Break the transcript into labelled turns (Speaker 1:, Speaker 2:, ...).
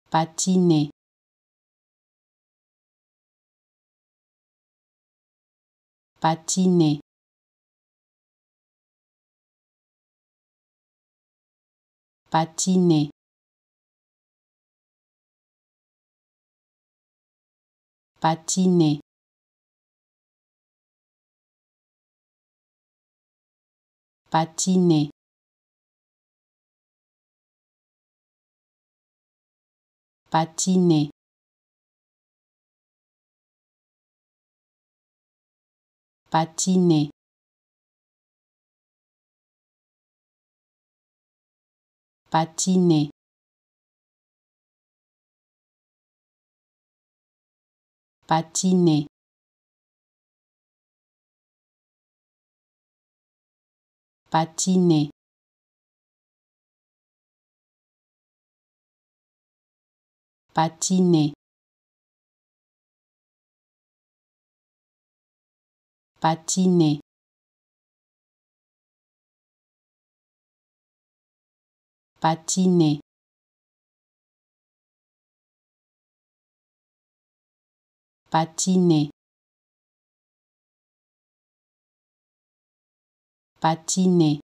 Speaker 1: Patiné, patiné, patiné, patiné, patiné, patiné, patiné, patiné, patiné, patiné, patiné, patiné, patiné, patiné, patiné,